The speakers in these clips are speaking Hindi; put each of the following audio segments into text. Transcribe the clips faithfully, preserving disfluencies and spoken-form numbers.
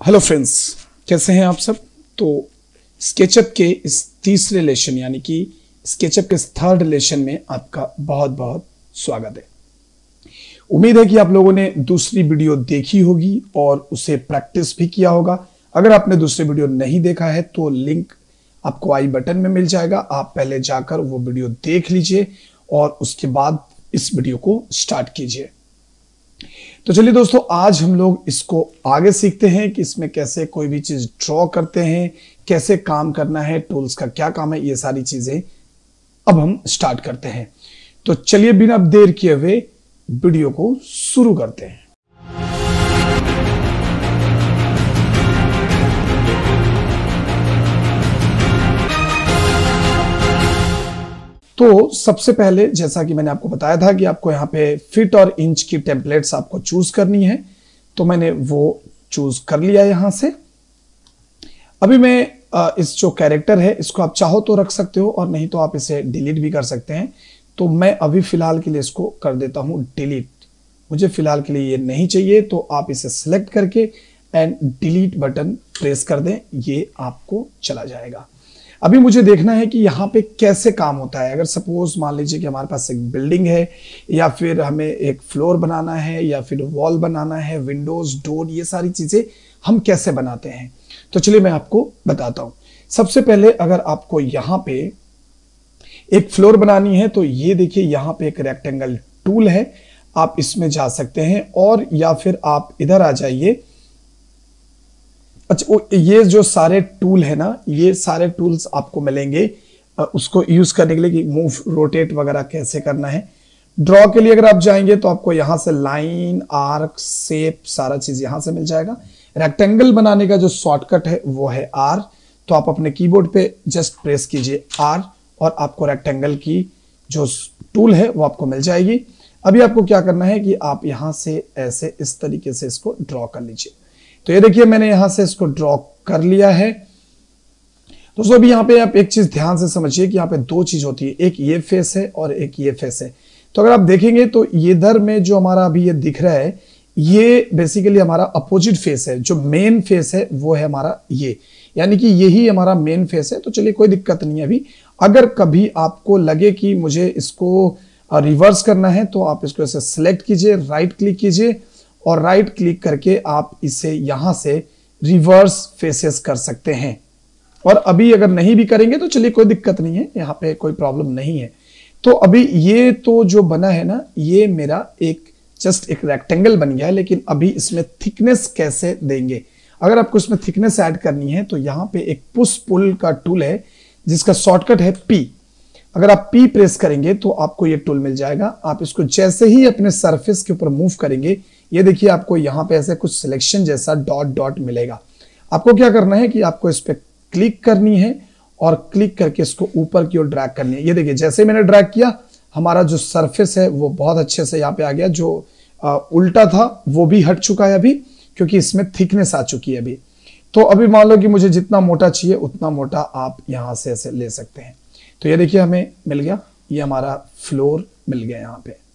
हेलो फ्रेंड्स, कैसे हैं आप सब। तो स्केचअप के इस तीसरे लेसन यानी कि स्केचअप के इस थर्ड लेसन में आपका बहुत बहुत स्वागत है। उम्मीद है कि आप लोगों ने दूसरी वीडियो देखी होगी और उसे प्रैक्टिस भी किया होगा। अगर आपने दूसरी वीडियो नहीं देखा है तो लिंक आपको आई बटन में मिल जाएगा, आप पहले जाकर वो वीडियो देख लीजिए और उसके बाद इस वीडियो को स्टार्ट कीजिए। तो चलिए दोस्तों, आज हम लोग इसको आगे सीखते हैं कि इसमें कैसे कोई भी चीज ड्रॉ करते हैं, कैसे काम करना है, टूल्स का क्या काम है, ये सारी चीजें अब हम स्टार्ट करते हैं। तो चलिए बिना देर किए हुए वीडियो को शुरू करते हैं। तो सबसे पहले जैसा कि मैंने आपको बताया था कि आपको यहाँ पे फिट और इंच की टेम्पलेट्स आपको चूज करनी है, तो मैंने वो चूज कर लिया यहां से। अभी मैं इस जो कैरेक्टर है इसको आप चाहो तो रख सकते हो और नहीं तो आप इसे डिलीट भी कर सकते हैं। तो मैं अभी फिलहाल के लिए इसको कर देता हूं डिलीट। मुझे फिलहाल के लिए ये नहीं चाहिए, तो आप इसे सिलेक्ट करके एंड डिलीट बटन प्रेस कर दें, ये आपको चला जाएगा। अभी मुझे देखना है कि यहाँ पे कैसे काम होता है। अगर सपोज मान लीजिए कि हमारे पास एक बिल्डिंग है या फिर हमें एक फ्लोर बनाना है या फिर वॉल बनाना है, विंडोज, डोर, ये सारी चीजें हम कैसे बनाते हैं, तो चलिए मैं आपको बताता हूं। सबसे पहले अगर आपको यहाँ पे एक फ्लोर बनानी है तो ये देखिए यहाँ पे एक रेक्टेंगल टूल है, आप इसमें जा सकते हैं और या फिर आप इधर आ जाइए। अच्छा, ये जो सारे टूल है ना, ये सारे टूल्स आपको मिलेंगे उसको यूज करने के लिए कि मूव, रोटेट वगैरह कैसे करना है। ड्रॉ के लिए अगर आप जाएंगे तो आपको यहां से लाइन, आर्क, शेप, सारा चीज यहां से मिल जाएगा। रेक्टेंगल बनाने का जो शॉर्टकट है वो है आर, तो आप अपने कीबोर्ड पे जस्ट प्रेस कीजिए आर और आपको रेक्टेंगल की जो टूल है वो आपको मिल जाएगी। अभी आपको क्या करना है कि आप यहां से ऐसे इस तरीके से इसको ड्रॉ कर लीजिए। तो ये देखिए मैंने यहां से इसको ड्रॉ कर लिया है। दोस्तों अभी यहाँ पे आप एक चीज ध्यान से समझिए कि यहाँ पे दो चीज होती है, एक ये फेस है और एक ये फेस है। तो अगर आप देखेंगे तो इधर में जो हमारा अभी ये दिख रहा है ये बेसिकली हमारा अपोजिट फेस है। जो मेन फेस है वो है हमारा ये, यानी कि यही हमारा मेन फेस है। तो चलिए कोई दिक्कत नहीं है। अभी अगर कभी आपको लगे कि मुझे इसको रिवर्स करना है तो आप इसको ऐसे सिलेक्ट कीजिए, राइट क्लिक कीजिए और राइट क्लिक करके आप इसे यहां से रिवर्स फेसेस कर सकते हैं। और अभी अगर नहीं भी करेंगे तो चलिए कोई दिक्कत नहीं है, यहाँ पे कोई प्रॉब्लम नहीं है। तो अभी ये तो जो बना है ना, ये मेरा एक जस्ट एक रेक्टेंगल बन गया है, लेकिन अभी इसमें थिकनेस कैसे देंगे। अगर आपको इसमें थिकनेस ऐड करनी है तो यहाँ पे एक पुश पुल का टूल है जिसका शॉर्टकट है पी। अगर आप पी प्रेस करेंगे तो आपको ये टूल मिल जाएगा। आप इसको जैसे ही अपने सरफेस के ऊपर मूव करेंगे, ये देखिए आपको यहाँ पे ऐसे कुछ सिलेक्शन जैसा डॉट डॉट मिलेगा। आपको क्या करना है कि आपको इस पे क्लिक करनी है और क्लिक करके इसको ऊपर की ओर ड्रैग करनी है। ये देखिए जैसे मैंने ड्रैग किया हमारा जो सरफेस है वो बहुत अच्छे से यहाँ पे आ गया। जो आ, उल्टा था वो भी हट चुका है अभी, क्योंकि इसमें थिकनेस आ चुकी है अभी। तो अभी मान लो कि मुझे जितना मोटा चाहिए उतना मोटा आप यहाँ से ऐसे ले सकते हैं। तो ये देखिए हमें मिल गया, ये हमारा फ्लोर मिल गया यहाँ पे।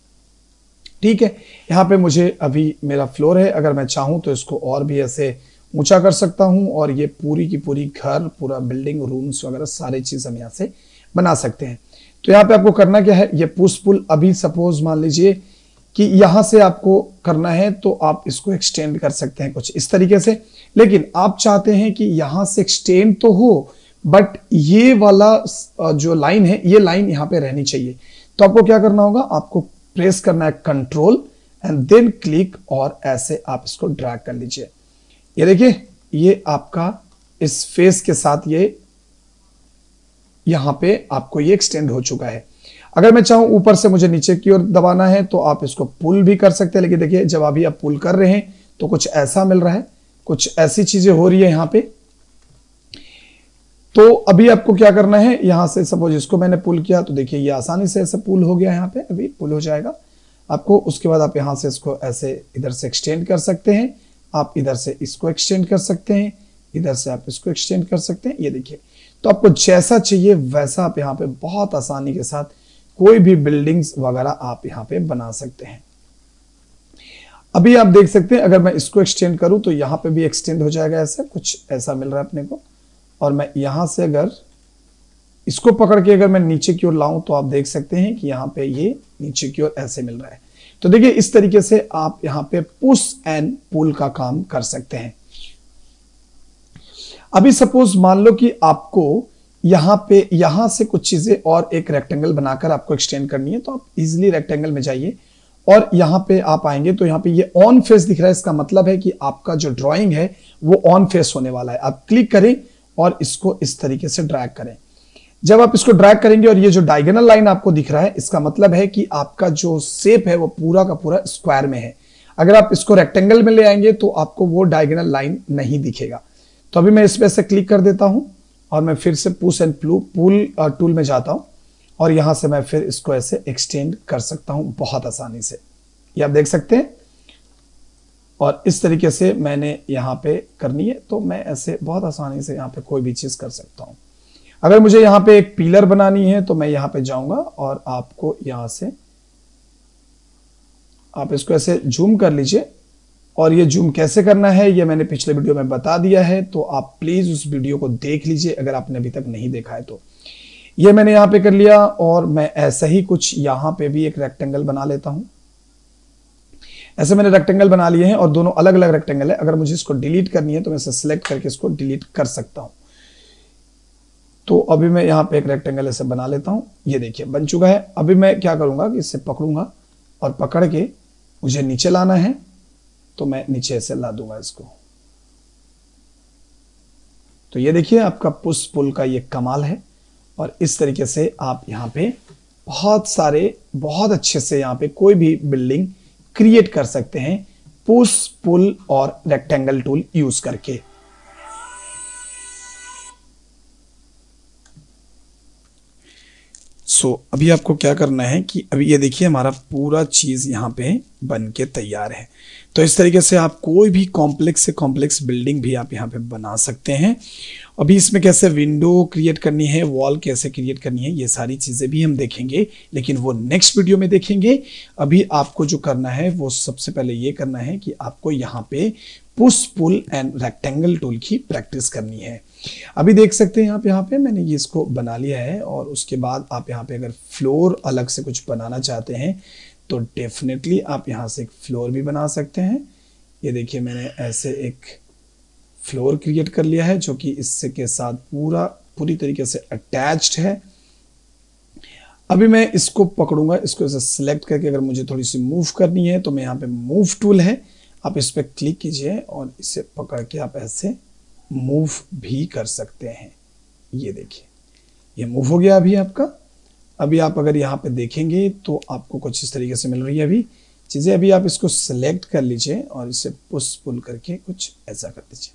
ठीक है, यहाँ पे मुझे अभी मेरा फ्लोर है। अगर मैं चाहूँ तो इसको और भी ऐसे ऊंचा कर सकता हूँ और ये पूरी की पूरी घर, पूरा बिल्डिंग, रूम्स वगैरह सारी चीज हम यहाँ से बना सकते हैं। तो यहाँ पे आपको करना क्या है, ये पुश पुल। अभी सपोज मान लीजिए कि यहाँ से आपको करना है तो आप इसको एक्सटेंड कर सकते हैं कुछ इस तरीके से, लेकिन आप चाहते हैं कि यहाँ से एक्सटेंड तो हो बट ये वाला जो लाइन है ये लाइन यहाँ पे रहनी चाहिए। तो आपको क्या करना होगा, आपको प्रेस करना है कंट्रोल एंड देन क्लिक और ऐसे आप इसको ड्रैग कर लीजिए। ये देखिए ये आपका इस फेस के साथ ये यहां पे आपको ये एक्सटेंड हो चुका है। अगर मैं चाहूं ऊपर से मुझे नीचे की ओर दबाना है तो आप इसको पुल भी कर सकते हैं, लेकिन देखिए जब अभी आप पुल कर रहे हैं तो कुछ ऐसा मिल रहा है, कुछ ऐसी चीजें हो रही है यहां पे। तो अभी आपको क्या करना है, यहां से सपोज इसको मैंने पुल किया तो देखिए ये आसानी से ऐसे पुल हो गया, यहाँ पे अभी पुल हो जाएगा आपको। उसके बाद आप यहां से इसको ऐसे इधर से एक्सटेंड कर सकते हैं, आप इधर से इसको एक्सटेंड कर सकते हैं, इधर से आप इसको एक्सटेंड कर सकते हैं। ये देखिए, तो आपको जैसा चाहिए वैसा आप यहाँ पे बहुत आसानी के साथ कोई भी बिल्डिंग्स वगैरह आप यहाँ पे बना सकते हैं। अभी आप देख सकते हैं अगर मैं इसको एक्सटेंड करूं तो यहां पे भी एक्सटेंड हो जाएगा, ऐसा कुछ ऐसा मिल रहा है अपने को। और मैं यहां से अगर इसको पकड़ के अगर मैं नीचे की ओर लाऊं तो आप देख सकते हैं कि यहां पे ये नीचे की ओर ऐसे मिल रहा है। तो देखिए इस तरीके से आप यहां पे पुश एंड पुल का काम कर सकते हैं। अभी सपोज मान लो कि आपको यहां पे यहां से कुछ चीजें और एक रेक्टेंगल बनाकर आपको एक्सटेंड करनी है, तो आप इजीली रेक्टेंगल में जाइए और यहां पे आप आएंगे तो यहां पे ये ऑन फेस दिख रहा है। इसका मतलब है कि आपका जो ड्राइंग है वो ऑन फेस होने वाला है। आप क्लिक करें और इसको इस तरीके से ड्रैग करें। जब आप इसको ड्रैग करेंगे और ये जो डायगोनल लाइन आपको दिख रहा है, इसका मतलब है कि आपका जो शेप है वो पूरा का पूरा स्क्वायर में है। अगर आप इसको रेक्टेंगल में ले आएंगे तो आपको वो डायगोनल लाइन नहीं दिखेगा। तो अभी मैं इस पे से क्लिक कर देता हूं और मैं फिर से पुश एंड पुल टूल में जाता हूं और यहां से मैं फिर इसको ऐसे एक्सटेंड कर सकता हूं बहुत आसानी से। ये आप देख सकते हैं। और इस तरीके से मैंने यहां पे करनी है तो मैं ऐसे बहुत आसानी से यहां पे कोई भी चीज कर सकता हूं। अगर मुझे यहां पे एक पिलर बनानी है तो मैं यहां पे जाऊंगा और आपको यहां से आप इसको ऐसे जूम कर लीजिए। और ये जूम कैसे करना है ये मैंने पिछले वीडियो में बता दिया है, तो आप प्लीज उस वीडियो को देख लीजिए अगर आपने अभी तक नहीं देखा है तो। ये मैंने यहां पे कर लिया और मैं ऐसा ही कुछ यहां पे भी एक रेक्टेंगल बना लेता हूं। ऐसे मैंने रेक्टेंगल बना लिए हैं और दोनों अलग अलग रेक्टेंगल है। अगर मुझे इसको डिलीट करनी है तो मैं इसे सिलेक्ट करके इसको डिलीट कर सकता हूं। तो अभी मैं यहाँ पे एक रेक्टेंगल ऐसे बना लेता हूँ। ये देखिए बन चुका है। अभी मैं क्या करूंगा कि इससे पकड़ूंगा और पकड़ के मुझे नीचे लाना है तो मैं नीचे ऐसे ला दूंगा इसको। तो ये देखिए आपका पुश पुल का ये कमाल है। और इस तरीके से आप यहाँ पे बहुत सारे बहुत अच्छे से यहाँ पे कोई भी बिल्डिंग क्रिएट कर सकते हैं पुश पुल और रेक्टेंगल टूल यूज करके। सो so, अभी आपको क्या करना है कि अभी ये देखिए हमारा पूरा चीज यहाँ पे बन के तैयार है। तो इस तरीके से आप कोई भी कॉम्प्लेक्स से कॉम्प्लेक्स बिल्डिंग भी आप यहाँ पे बना सकते हैं। अभी इसमें कैसे विंडो क्रिएट करनी है, वॉल कैसे क्रिएट करनी है, ये सारी चीजें भी हम देखेंगे, लेकिन वो नेक्स्ट वीडियो में देखेंगे। अभी आपको जो करना है वो सबसे पहले ये करना है कि आपको यहाँ पे push pull and rectangle tool की प्रैक्टिस करनी है। अभी देख सकते हैं आप यहाँ पे मैंने ये इसको बना लिया है। और उसके बाद आप यहाँ पे अगर फ्लोर अलग से कुछ बनाना चाहते हैं तो डेफिनेटली आप यहाँ से एक फ्लोर भी बना सकते हैं। ये देखिए मैंने ऐसे एक फ्लोर क्रिएट कर लिया है जो कि इससे के साथ पूरा पूरी तरीके से अटैच्ड है। अभी मैं इसको पकड़ूंगा, इसको ऐसे सिलेक्ट करके अगर मुझे थोड़ी सी मूव करनी है तो मैं यहाँ पे मूव टूल है, आप इस पर क्लिक कीजिए और इसे पकड़ के आप ऐसे मूव भी कर सकते हैं। ये देखिए ये मूव हो गया अभी आपका। अभी आप अगर यहाँ पे देखेंगे तो आपको कुछ इस तरीके से मिल रही है अभी चीजें। अभी आप इसको सिलेक्ट कर लीजिए और इसे पुश पुल करके कुछ ऐसा कर दीजिए।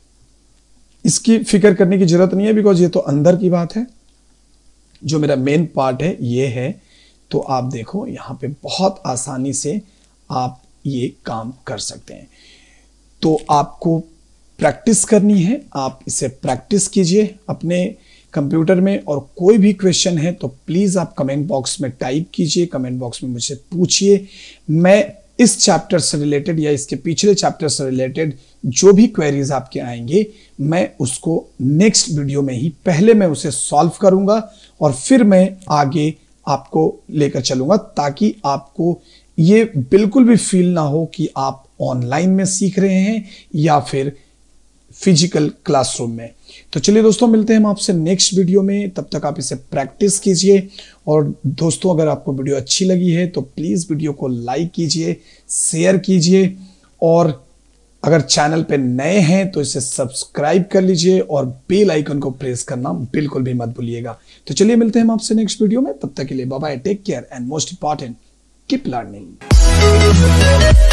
इसकी फिक्र करने की जरूरत नहीं है बिकॉज ये तो अंदर की बात है। जो मेरा मेन पार्ट है ये है। तो आप देखो यहाँ पे बहुत आसानी से आप ये काम कर सकते हैं। तो आपको प्रैक्टिस करनी है, आप इसे प्रैक्टिस कीजिए अपने कंप्यूटर में। और कोई भी क्वेश्चन है तो प्लीज आप कमेंट बॉक्स में टाइप कीजिए, कमेंट बॉक्स में मुझसे पूछिए। मैं इस चैप्टर से रिलेटेड या इसके पिछले चैप्टर से रिलेटेड जो भी क्वेरीज आपके आएंगे मैं उसको नेक्स्ट वीडियो में ही पहले मैं उसे सॉल्व करूंगा और फिर मैं आगे आपको लेकर चलूंगा, ताकि आपको ये बिल्कुल भी फील ना हो कि आप ऑनलाइन में सीख रहे हैं या फिर फिजिकल क्लासरूम में। तो चलिए दोस्तों, मिलते हैं हम आपसे नेक्स्ट वीडियो में। तब तक आप इसे प्रैक्टिस कीजिए। और दोस्तों, अगर आपको वीडियो अच्छी लगी है तो प्लीज वीडियो को लाइक कीजिए, शेयर कीजिए। और अगर चैनल पे नए हैं तो इसे सब्सक्राइब कर लीजिए और बेल आइकन को प्रेस करना बिल्कुल भी मत भूलिएगा। तो चलिए मिलते हैं हम आपसे नेक्स्ट वीडियो में। तब तक के लिए bye bye, take care and most important keep learning.